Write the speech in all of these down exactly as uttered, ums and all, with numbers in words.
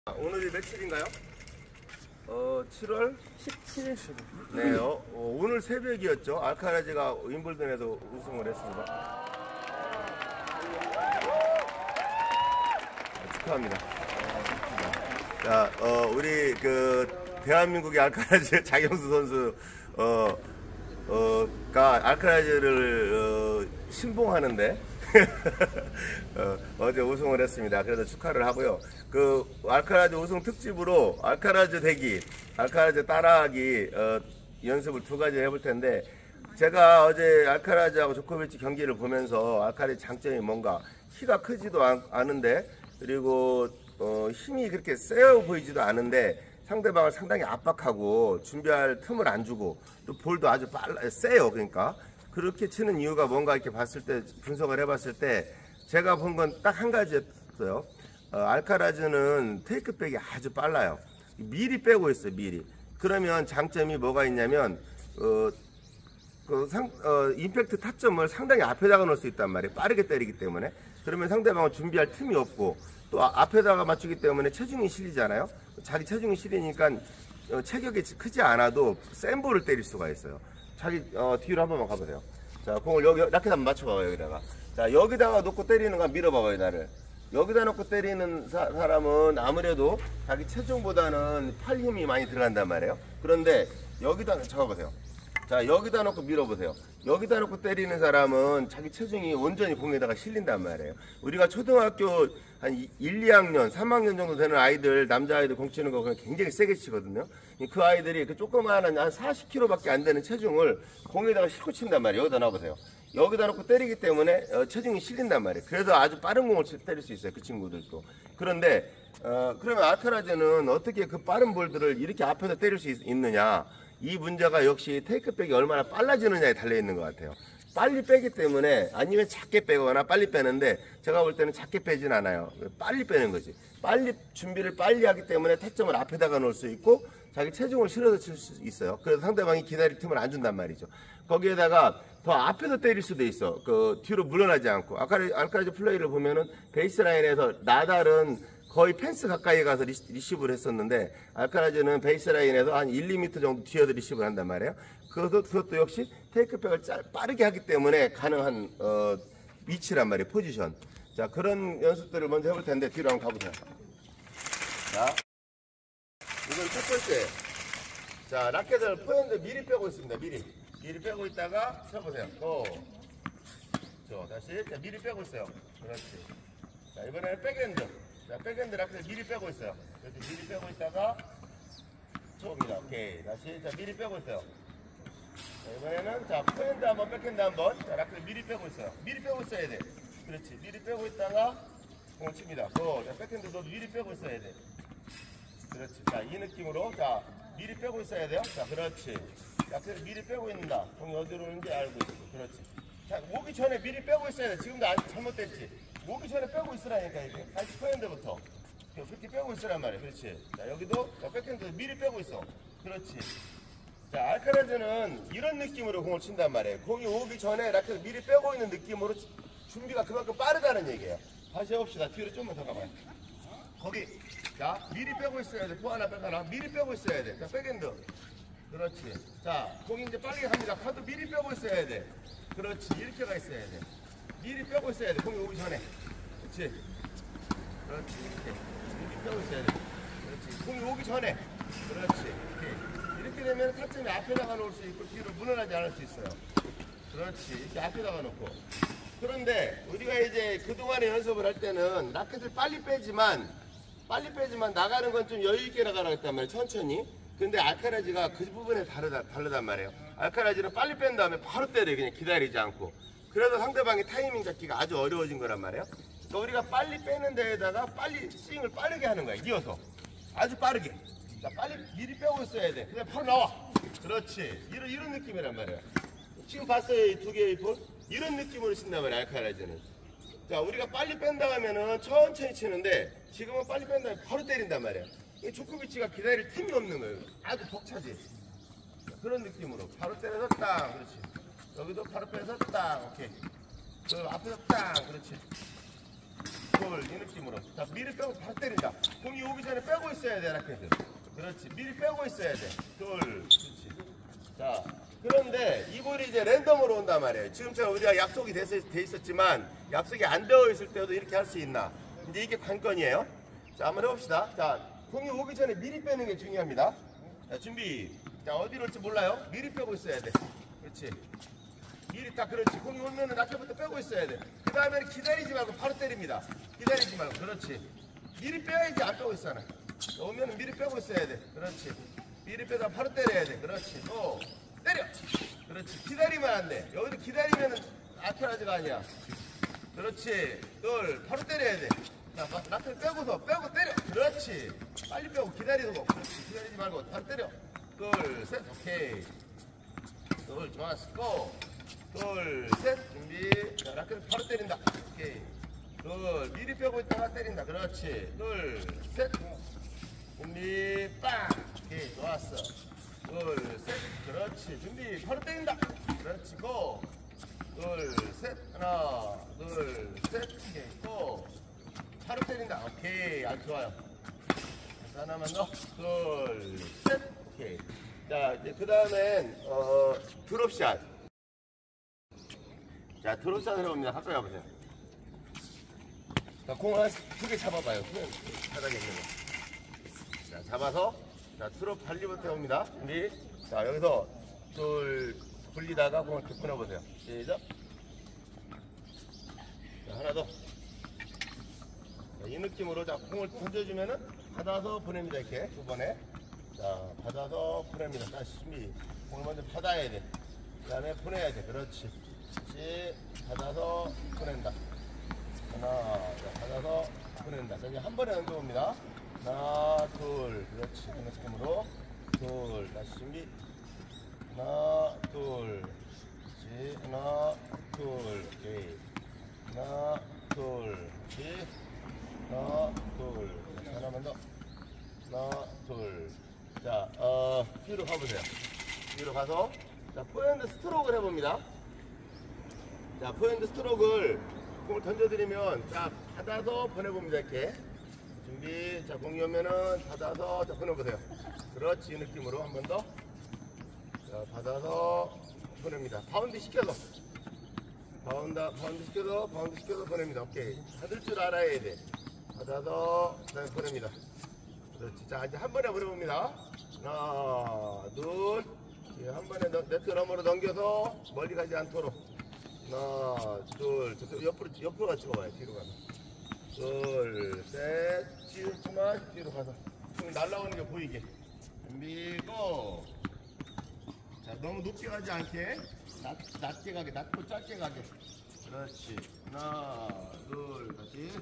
오늘이 며칠인가요? 어, 칠월 십칠 일. 네, 어, 어, 오늘 새벽이었죠. 알카라즈가 윈블던에서 우승을 했습니다. 아, 축하합니다. 자, 어, 우리 그 대한민국의 알카라즈 장영수 선수 어, 어, 가 알카라즈를 어, 신봉하는데 어, 어제 우승을 했습니다. 그래서 축하를 하고요. 그 알카라즈 우승 특집으로 알카라즈 대기, 알카라즈 따라하기 어, 연습을 두 가지 해볼 텐데, 제가 어제 알카라즈하고 조코비치 경기를 보면서 알카라즈 장점이 뭔가, 키가 크지도 않, 않은데 그리고 어, 힘이 그렇게 세어 보이지도 않은데 상대방을 상당히 압박하고 준비할 틈을 안 주고 또 볼도 아주 빨라 세요. 그러니까 그렇게 치는 이유가 뭔가 이렇게 봤을 때, 분석을 해봤을 때 제가 본 건 딱 한 가지였어요. 어, 알카라즈는 테이크백이 아주 빨라요. 미리 빼고 있어요. 미리. 그러면 장점이 뭐가 있냐면 어, 그 상, 어, 임팩트 타점을 상당히 앞에다가 놓을 수 있단 말이에요. 빠르게 때리기 때문에. 그러면 상대방은 준비할 틈이 없고 또 앞에다가 맞추기 때문에 체중이 실리잖아요. 자기 체중이 실리니까 어, 체격이 크지 않아도 센 볼을 때릴 수가 있어요. 자기 어, 뒤로 한 번만 가보세요. 자, 공을 여기 라켓 한번 맞춰봐요. 여기다가. 자, 여기다가 놓고 때리는 거 밀어봐봐요. 나를. 여기다 놓고 때리는 사, 사람은 아무래도 자기 체중보다는 팔 힘이 많이 들어간단 말이에요. 그런데 여기다 잡아보세요. 자, 여기다 놓고 밀어보세요. 여기다 놓고 때리는 사람은 자기 체중이 온전히 공에다가 실린단 말이에요. 우리가 초등학교 한 일, 이 학년, 삼 학년 정도 되는 아이들, 남자아이들 공 치는 거 그냥 굉장히 세게 치거든요. 그 아이들이 그 조그마한 한 사십 킬로그램밖에 안 되는 체중을 공에다가 싣고 친단 말이에요. 여기다 놔보세요. 여기다 놓고 때리기 때문에 어, 체중이 실린단 말이에요. 그래서 아주 빠른 공을 때릴 수 있어요. 그 친구들도. 그런데 어, 그러면 알카라즈는 어떻게 그 빠른 볼들을 이렇게 앞에서 때릴 수 있, 있느냐. 이 문제가 역시 테이크백이 얼마나 빨라지느냐에 달려있는 것 같아요. 빨리 빼기 때문에, 아니면 작게 빼거나 빨리 빼는데 제가 볼 때는 작게 빼진 않아요. 빨리 빼는 거지. 빨리 준비를 빨리 하기 때문에 타점을 앞에다가 놓을 수 있고 자기 체중을 실어서 칠 수 있어요. 그래서 상대방이 기다릴 틈을 안 준단 말이죠. 거기에다가 더 앞에서 때릴 수도 있어. 그 뒤로 물러나지 않고. 아까 알카라즈 플레이를 보면은 베이스라인에서 나달은 거의 펜스 가까이 가서 리시, 리시브를 했었는데 알카라즈는 베이스라인에서 한 일, 이 미터 정도 뒤에서 리시브를 한단 말이에요. 그것도, 그것도 역시 테이크백을 짤, 빠르게 하기 때문에 가능한 어, 위치란 말이에요. 포지션. 자, 그런 연습들을 먼저 해볼 텐데 뒤로 한번 가보세요. 자, 이건 첫 번째. 자, 라켓을 포핸드 미리 빼고 있습니다. 미리. 미리 빼고 있다가 쳐보세요. 고. 저, 다시. 자, 미리 빼고 있어요. 그렇지. 자, 이번에는 백핸드. 자, 백핸드 라켓을 미리 빼고 있어요. 그래서 미리 빼고 있다가 쳐봅니다. 오케이. 다시. 자, 미리 빼고 있어요. 자, 이번에는 자, 포핸드 한번, 백핸드 한번. 자, 라켓을 미리 빼고 있어요. 미리 빼고 있어야 돼. 그렇지. 미리 빼고 있다가 공을 칩니다. 고. 자, 백핸드도 미리 빼고 있어야 돼. 그렇지. 자, 이 느낌으로. 자, 미리 빼고 있어야 돼요. 자, 그렇지. 라켓을 미리 빼고 있는다. 공이 어디로 오는지 알고 있어. 그렇지. 자, 오기 전에 미리 빼고 있어야 돼. 지금도 안, 잘못됐지. 오기 전에 빼고 있으라니까, 이게. 다시 포핸드부터. 그렇게 빼고 있으란 말이야. 그렇지. 자, 여기도, 자, 백핸드 미리 빼고 있어. 그렇지. 자, 알카라즈는 이런 느낌으로 공을 친단 말이에요. 공이 오기 전에 라켓을 미리 빼고 있는 느낌으로 준비가 그만큼 빠르다는 얘기예요. 다시 해봅시다. 뒤로 좀만 더 가봐요. 거기. 자, 미리 빼고 있어야 돼. 포 하나, 백 하나. 미리 빼고 있어야 돼. 자, 백핸드. 그렇지. 자, 공이 이제 빨리 갑니다. 카드 미리 빼고 있어야 돼. 그렇지. 이렇게 가 있어야 돼. 미리 빼고 있어야 돼. 공이 오기 전에. 그렇지. 그렇지. 이렇게. 미리 빼고 있어야 돼. 그렇지. 공이 오기 전에. 그렇지. 이렇게. 이렇게 되면 타점이 앞에다가 놓을 수 있고 뒤로 물러나지 않을 수 있어요. 그렇지. 이렇게 앞에다가 놓고. 그런데 우리가 이제 그동안에 연습을 할 때는 라켓을 빨리 빼지만 빨리 빼지만 나가는 건 좀 여유 있게 나가라 했단 말이에요. 천천히. 근데 알카라즈가 그 부분에 다르다, 다르단 말이에요. 알카라즈는 빨리 뺀 다음에 바로 때려요. 그냥 기다리지 않고. 그래서 상대방의 타이밍 잡기가 아주 어려워진 거란 말이에요. 그러니까 우리가 빨리 빼는 데에다가 빨리 스윙을 빠르게 하는 거야. 이어서. 아주 빠르게. 자, 빨리 미리 빼고 있어야 돼. 그냥 바로 나와. 그렇지. 이런, 이런 느낌이란 말이에요. 지금 봤어요? 이 두 개의 볼? 이런 느낌으로 친단 말이에요. 알카라즈는. 자, 우리가 빨리 뺀다 하면은 천천히 치는데 지금은 빨리 뺀 다음에 바로 때린단 말이에요. 이 조코비치가 기다릴 틈이 없는 거예요. 아주 벅차지. 그런 느낌으로 바로 때려서 땅. 그렇지. 여기도 바로 빼서 땅. 오케이. 그 앞에서 땅. 그렇지. 돌, 이 느낌으로. 자, 미리 빼고 바로 때린다. 공이 오기 전에 빼고 있어야 돼, 라켓을. 그렇지. 미리 빼고 있어야 돼. 돌, 그렇지. 자, 그런데 이 볼이 이제 랜덤으로 온단 말이에요. 지금처럼 우리가 약속이 돼, 돼 있었지만 약속이 안 되어 있을 때도 이렇게 할 수 있나. 이제 이게 관건이에요. 자, 한번 해봅시다. 자, 공이 오기 전에 미리 빼는 게 중요합니다. 자, 준비. 자, 어디로 올지 몰라요? 미리 빼고 있어야 돼. 그렇지. 미리 딱 그렇지. 공이 오면은 라켓부터 빼고 있어야 돼. 그 다음에는 기다리지 말고 바로 때립니다. 기다리지 말고. 그렇지. 미리 빼야지 안 빼고 있잖아. 오면은 미리 빼고 있어야 돼. 그렇지. 미리 빼다 바로 때려야 돼. 그렇지. 또 때려. 그렇지. 기다리면 안 돼. 여기서 기다리면은 아크라즈가 아니야. 그렇지. 둘. 바로 때려야 돼. 자, 라켓 빼고서 빼고 때려. 그렇지. 빨리 빼고 기다리고. 그렇지. 기다리지 말고 바로 때려. 둘, 셋. 오케이. 둘, 좋았어. 고. 둘, 셋. 준비. 자, 라켓을 바로 때린다. 오케이. 둘, 미리 빼고 있다가 때린다. 그렇지. 둘, 셋. 준비. 빵. 오케이. 좋았어. 둘, 셋. 그렇지. 준비. 바로 때린다. 그렇지. 고. 둘, 셋. 하나, 둘, 셋. 오케이. 고. 바로 때린다. 오케이. 아주 좋아요. 하나만 더. 둘, 셋. 오케이. 자, 이제 그 다음엔, 어, 드롭샷. 자, 드롭샷을 해봅니다. 가까이 가보세요. 자, 공을 크게 잡아봐요. 바닥에 있는 거. 자, 잡아서, 자, 드롭 발리부터 해봅니다. 준비. 자, 여기서 둘, 굴리다가 공을 이렇게 보내보세요. 시작. 자, 하나 더. 자, 이 느낌으로, 자, 공을 던져주면은 받아서 보냅니다. 이렇게 두 번에. 자, 받아서 보냅니다. 다시 준비. 공을 먼저 받아야 돼. 그 다음에 보내야 돼. 그렇지. 그렇지. 받아서 보낸다. 하나, 자, 받아서 보낸다. 자, 이제 한 번에 던져봅니다. 하나, 둘. 그렇지. 그 느낌으로. 둘. 다시 준비. 하나, 둘. 그렇지. 하나, 둘. 오케이. 하나, 둘. 그렇지. 하나, 둘. 자, 하나만 더. 하나, 둘. 자, 어, 뒤로 가보세요. 뒤로 가서, 자, 포핸드 스트로크를 해봅니다. 자, 포핸드 스트로크를 공을 던져드리면, 자, 받아서 보내봅니다. 이렇게. 준비. 자, 공이 오면은 받아서, 자, 보내보세요. 그렇지. 이 느낌으로 한 번 더. 자, 받아서 보냅니다. 바운드 시켜서. 바운드, 바운드 시켜서, 바운드 시켜서 보냅니다. 오케이. 받을 줄 알아야 돼. 받아서, 자, 보냅니다. 그렇지. 자, 이제 한 번에 보내봅니다. 하나, 둘. 한 번에 네트 너머로 넘겨서 멀리 가지 않도록. 하나, 둘. 저 옆으로, 옆으로 같이 가봐요. 뒤로 가서. 둘, 셋. 뒤로만 뒤로 가서. 날라오는 게 보이게. 준비, 고! 자, 너무 높게 가지 않게. 낮, 낮게 가게. 낮고 짧게 가게. 그렇지. 하나, 둘. 다시.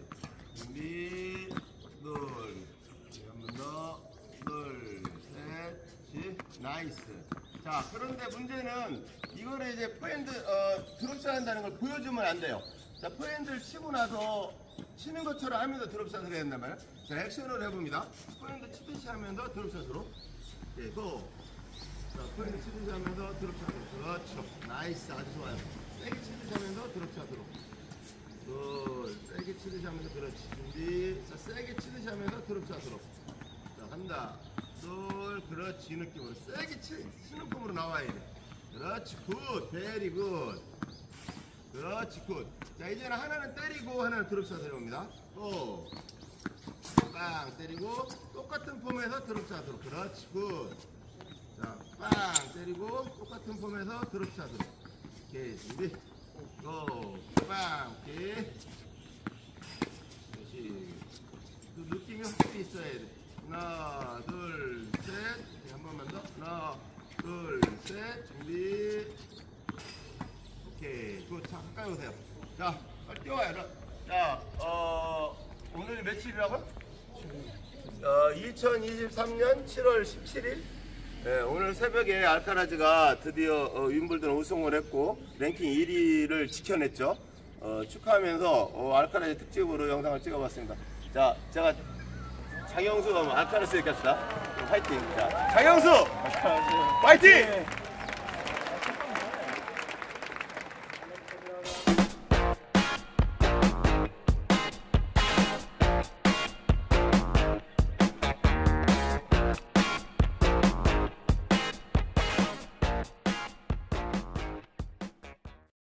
준비, 둘. 한 번 더, 둘, 셋, 넷, 나이스. 자, 그런데 문제는 이거를 이제 포핸드, 어, 드롭샷 한다는 걸 보여주면 안 돼요. 자, 포핸드를 치고 나서 치는 것처럼 하면서 드롭샷을 해야 된단 말이에요. 자, 액션을 해봅니다. 포핸드 치듯이 하면서 드롭샷으로. 네, 고. 자, 포핸드 치듯이 하면서 드롭샷으로. 그렇죠. 나이스. 아주 좋아요. 세게 치듯이 하면서 드롭샷으로. 둘, 세게 치듯이 하면서 그렇지. 준비. 자, 세게 치듯이 하면서 드롭샷으로. 자, 한다. 둘, 그렇지. 이 느낌으로. 세게 치, 치는 폼으로 나와야 돼. 그렇지. 굿. 베리 굿. 그렇지. 굿. 자, 이제는 하나는 때리고 하나는 드롭샷을 해봅니다. 또. 빵 때리고 똑같은 폼에서 드롭샷으로. 그렇지. 굿. 자, 빵 때리고 똑같은 폼에서 드롭샷으로. 오케이. 준비. 고! 빵! 오케이. 다시. 그 느낌이 확실히 있어야 돼. 하나, 둘, 셋. 한 번만 더. 하나, 둘, 셋. 준비. 오케이. 굿. 자, 가까이 오세요. 자, 빨리 뛰어와요. 자, 어, 오늘이 며칠이라고요? 어, 이천이십삼 년 칠월 십칠일. 네, 오늘 새벽에 알카라즈가 드디어 어, 윈블던 우승을 했고 랭킹 일 위를 지켜냈죠. 어, 축하하면서 어, 알카라즈 특집으로 영상을 찍어봤습니다. 자, 제가 장영수 알카라즈 얘기합시다. 화이팅. 자, 장영수! 화이팅!